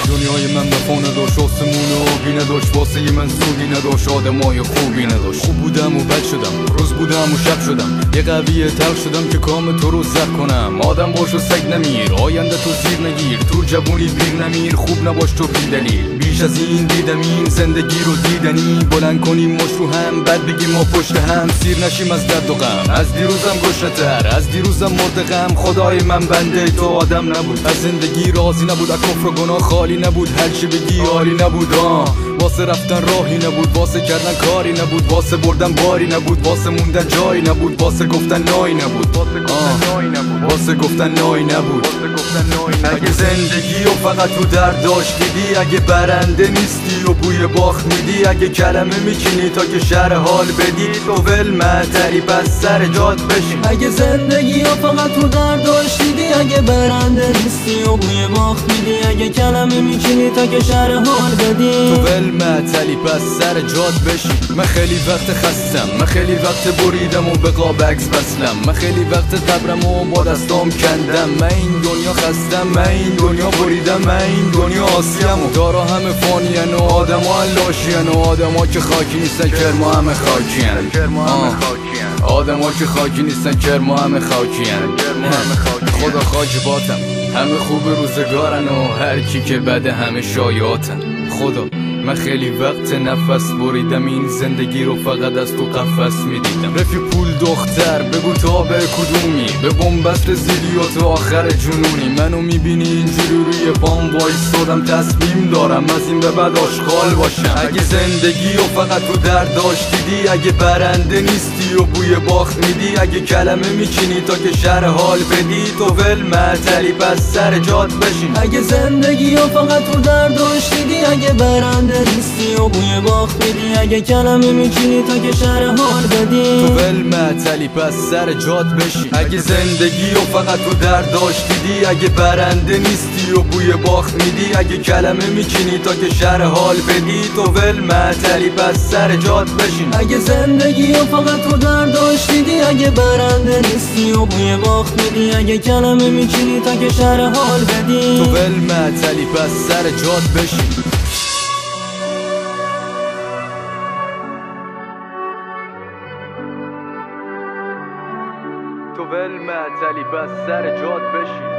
دنیای من وفا نداشت، آسمون آبی نداشت، واسه من سودی نداشت، آدمای خوبی نداشت. خوب بودم و بد شدم، روز بودم و شب شدم، یه قوی تلخ شدم که کام تو رو سر کنم. آدم باش و سگ نمیر، آینده تو زیر نگیر، تو جوونی پیر نمیر، خوب نباش تو بی دلیل. بیش از این دیدم این زندگی رو دیدنی، بلند کنیم مش رو هم بعد بگیم ما پشت هم، سیر نشیم از درد و غم. از دیروزم گشنه‌تر، از دیروزم مرد غم. خدای من بنده تو آدم نبود، از زندگی راضی نبود، از کفر و گناه خالی نبود، هر چی بگی عالی نبود. واسه رفتن راهی نبود، واسه کردن کاری نبود، واسه بردن باری نبود، واسه موندن جایی نبود، واسه گفتن نایی نبود، واسه گفتن نایی نبود. اگه زندگی و فقط تو درد داشت دیدی، اگه برنده نیستی و بوی باخت میدی، اگه کلمه میچینی تا که شرح حال بدی، تو ول معطلی پس سر جات بشین. اگه زندگی و فقط تو درد داشت دیدی، اگه برنده نیستی و بوی باخت میدی، اگه کلمه میچینی تا که شرح حال بدی، تو ول معطلی پس سر جات بشین. من خیلی وقت خستم، من خیلی وقت بریدم و به قاب عکس بسلم، من خیلی وقت قبرم و با دستام کندم. من این دنیا خستم، من این دنیا بریدم، من این دنیا آسیم و دارا همه فانین و آدم ها لاشین و آدم ها که خاکی نیستن کرما همه خاکین. آدم ها که خاکی نیستن کرما همه خاکین. خدا خاک باتم، همه خوب روزگارن و هر کی که بده همه شایعاتن. خدا من خیلی وقت نفس بریدم، این زندگی رو فقط از تو قفس میدیدم. رفی پول دختر بگو تا به کدومی، به بنبست زیلیات آخر جنونی. منو میبینی اینجوری روی پام وایسادم، تصمیم دارم از این به بعد آشغال باشم. اگه زندگی و فقط تو درد داشت دیدی، اگه برنده نیستی و بوی باخت میدی، اگه کلمه میچینی تا که شرح حال بدی، تو ول معطلی پس سر جات بشین. اگه زندگی و فقط تو درد داشت دیدی، اگه برنده نیستی و بوی باخت میدی، اگه کلمه میچینی تا که شرح حال بدی، تو ول معطلی پس سر جات بشین. اگه زندگی و فقط تو درد داشت دیدی، اگه برنده نیستی و بوی باخت میدی، اگه کلمه میچینی تا که شرح حال بدی، تو ول معطلی پس سر جات بشین. اگه زندگی و فقط تو درد داشت دیدی، اگه برنده نیستی و بوی باخت میدی، اگه کلمه میچینی تا که شرح حال بدی، تو ول معطلی پس سر جات بشین. تو ول معطلی پس سر جات بشین.